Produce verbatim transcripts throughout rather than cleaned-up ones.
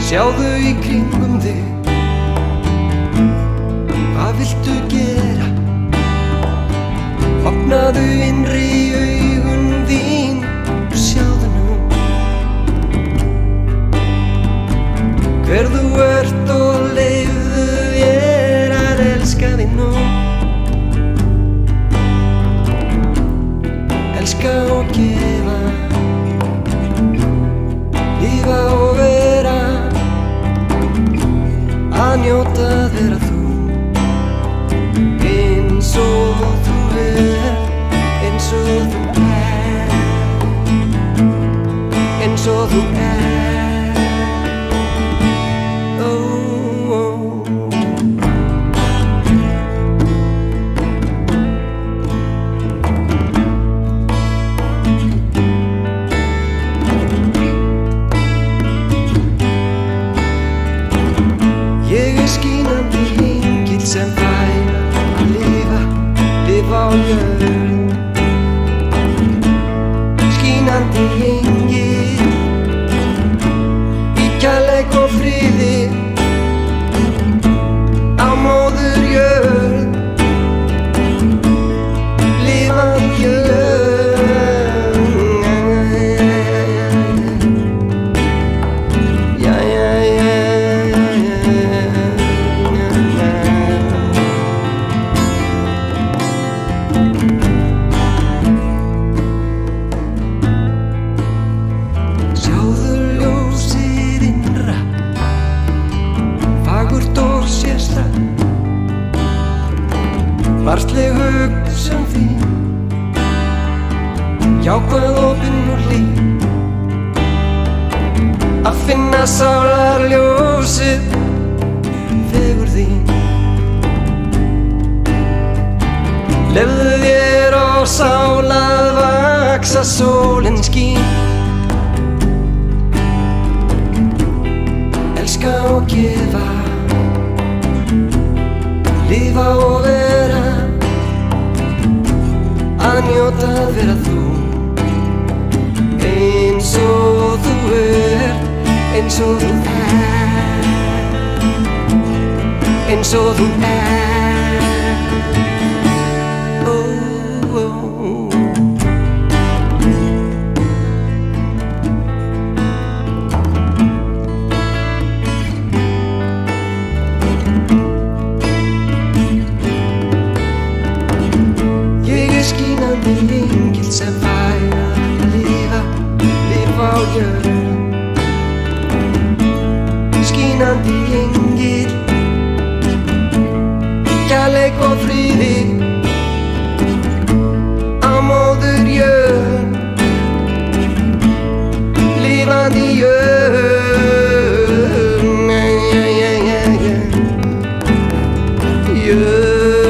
Sjáðu í kringum þig. Hvað viltu gera? Opnaðu innri augun þín og sjáðu nú hver þú ert og leyfðu þér að elska þig nú. Elska og gefa, lífa og vera, að njóta að vera þú, eins og þú er, eins og þú er, eins og þú er. Oh, oh. Ég er skínandi engill sem fær að lifa, lifa á jörð. Skínandi engill í kærleik og friði á móður jörð, lifandi jörð. Ja, ja, ja. Barnsleg hugsun þín, jákvæð opin og hlý, að finna sálarljósið, fegur þín. Leyfðu þér á sál að vaxa, sólin skín. Elska og gefa, lífa og vera, að njóta að vera þú, eins og þú er, eins og þú er, eins og þú er. Oh, oh. Skínandi engill sem fær að lifa, lifa á jörð. Skínandi engill í kærleik og friði á móður jörð, lifandi jörð. Jörð.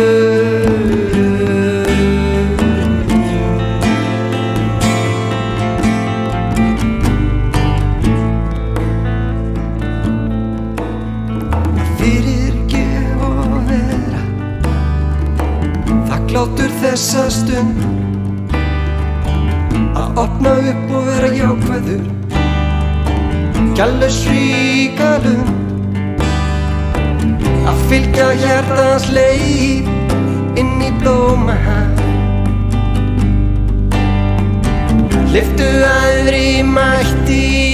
Þakklátur þessa stund, að opna upp og vera jákvæður, kærleiksríka lund, að fylgja hjartans leið inn í blómahaf. Lyftu æðri mætti